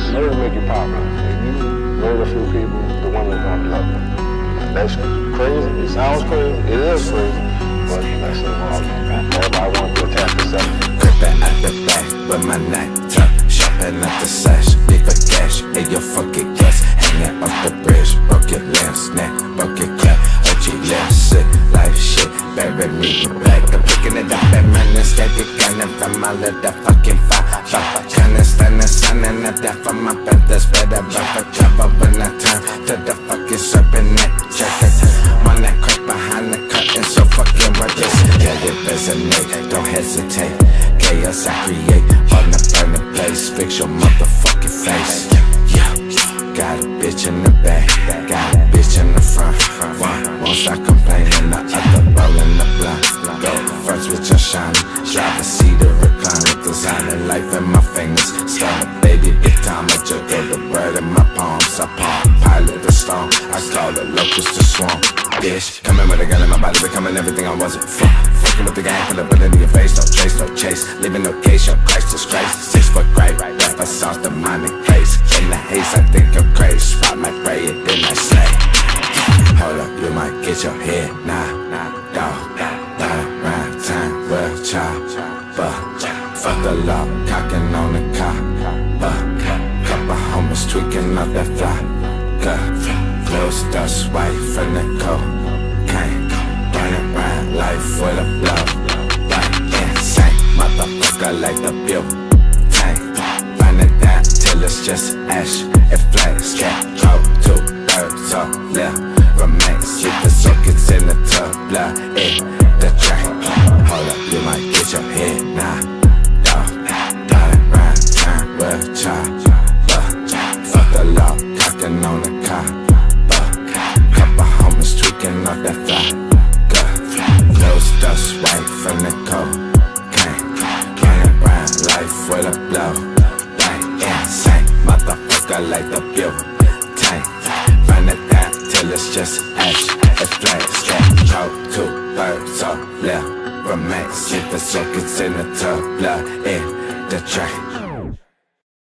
Murder make you popular. If you murder a few people, the woman's gonna love you. That's crazy. It sounds crazy. It is crazy. But that's the law. Everybody wants to attack the sex. Creeping out the back with my night tuck, shopping at the sash, leave a cash in your fucking gas, hanging off the bridge, broke your limbs, neck, broke your clap, OG limbs, sick, life shit, bury me back. I'm picking it up and running, steady gunning from my little fucking fire. Kinda standing, signing up that for my brothers, better run for trouble when I turn to the fucking serpent neck jacket. One that crack behind the curtain, so fucking righteous. Yeah, it resonate, don't hesitate. Chaos I create on the burning place. Fix your motherfucking face. Yeah, got a bitch in the back, got a bitch in the front. One won't stop complaining, the other rolling the blunt. Go first with your shine, drive a seat or recliner, designing life in my fingers. Start a baby, big time, I juggle the word in my palms. I palm, pilot the storm, I call the locusts to swarm. Bitch, coming with a gun in my body, becoming everything I wasn't. Fucking with the gang, put a bullet in your face, no trace, no chase. Living no case, your Christ is Christ. 6 foot great, rapper sauce, demonic place. In the haze, I think I'm crazy. Spot my prey, and then I slay. Hold up, you might get your head, dog. Around time, well, chop. Fuck the law, cocking on the car. Couple homies tweaking up that fly. Close dust, white from the cocaine. Running around life full of blow. Like insane, motherfucker like the bill tank. Running down till it's just ash. It flames, can't go 2/3 so left. Remains, keep the sockets in the tub, blood in the drain. Hold up, you might get your head dog. Around time, well, chop. Fuck the law, cocking on the car. Couple homies tweaking off that fly. Close dust, white from the cocaine. Running around life full of blow. Like insane, motherfucker like the bill tank. Run it down till it's just ash. It flames, can't go 2/3 so left. Remains, keep the sockets in the tub, blood in the drain.